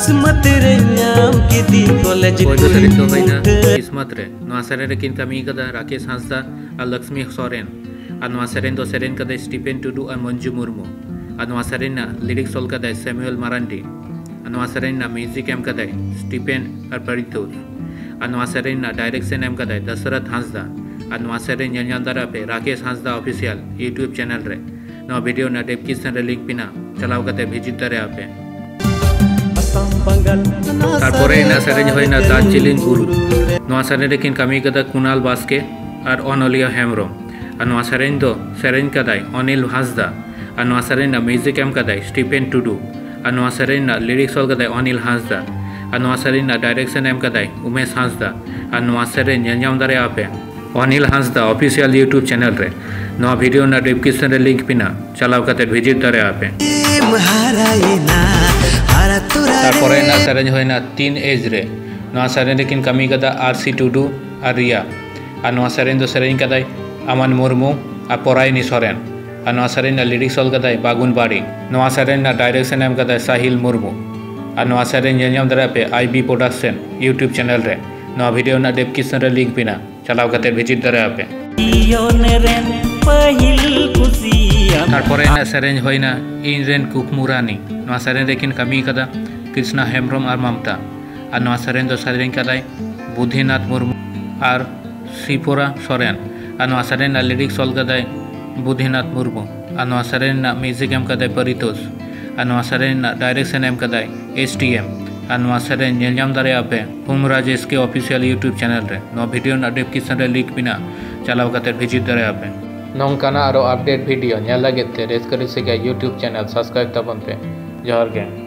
किस्मत रे नाम किदी कॉलेज पहले सेरेन दो होइना किस्मत रे नवा सेरेन रे किन कमी कदा राकेश हांसदा और लक्ष्मी सोरेन और नवा सेरेन दो सेरेन कदा स्टीफेन टुडू और मंजू मुर्मू और नवा सेरेन ना लिरिक्स सोल कदा सैमुअल मारांडी और नवा सेरेन ना म्यूजिक एम कदा स्टीफेन और परितोष और नवा सेरेन ना डायरेक्शन एम कदा दशरथ हांसदा और नवा सेरेन ñeñandara पे Rakesh Hansda official YouTube channel रे नवा वीडियो ना डिस्क्रिप्शन रे लिंक पिना चलाव कते विजिट करे आपे तारपरे ना सेरेन होइना दार्जिलिंग गुरु नवा सेरेन रे किन कमी कदा कुणाल बास्के और अनलिया हेमब्रम और नवा सेरेन दो सेरेन कदाय अनिल हांसदा और नवा सेरेन ना म्यूजिक एम कदाय स्टीफेन टुडू और नवा सेरेन ना लिरिक्स सोल कदाय अनिल हांसदा और नवा सेरेन ना डायरेक्शन एम कदाय उमेश हांसदा और नवा सेरेन ñeñam दारे आपे Anil Hansda official YouTube channel रे नवा वीडियो ना डिस्क्रिप्शन रे लिंक पिना चलाव कते विजिट दारे आपे तारपरे ना सेरेन होइना तीन एज रे नवा सेरेन रे किन कमी कदा आरसी टुडू और रिया और नवा सेरेन दो सेरेन कदाय अमन मुर्मू और पोरायनी सोरेन और नवा सेरेन ना लिरिक्स सोल कदाय बागुन बाड़ी नवा सेरेन ना डायरेक्शन एम कदाय साहिल मुर्मू और नवा सेरेन ñeñam दारे पे आईबी प्रोडक्शन यूट्यूब चैनल रे नवा वीडियो ना डिस्क्रिप्शन रे लिंक पिना चलाव कते विजिट दारे आपे तारपरे ना सेरेन होइना इन रेन कुकमुरानी नवा सेरेन रे किन कमी कदा कृष्णा हेमब्रम और ममता और नवा सेरेन दो सेरेन कदाय बुद्धिनाथ मुर्मू और श्रीपुरा सोरेन और नवा सेरेन ना लिरिक्स सोल कदाय बुद्धिनाथ मुर्मू और नवा सेरेन ना म्यूजिक एम कदाय परितोष और नवा सेरेन ना डायरेक्शन एम कदाय STM और नवा सेरेन ñeñam दारे आपे होम राजेश के ऑफिशियल यूट्यूब चैनल रे नवा वीडियो ना डिस्क्रिप्शन रे लिंक पिना चलाव कते विजिट दारे आपे नौकाना और अपडेट वीडियो ñel लगे ते रेस करे से यूट्यूब चैनल सब्सक्राइब तबन पे जोहार गे।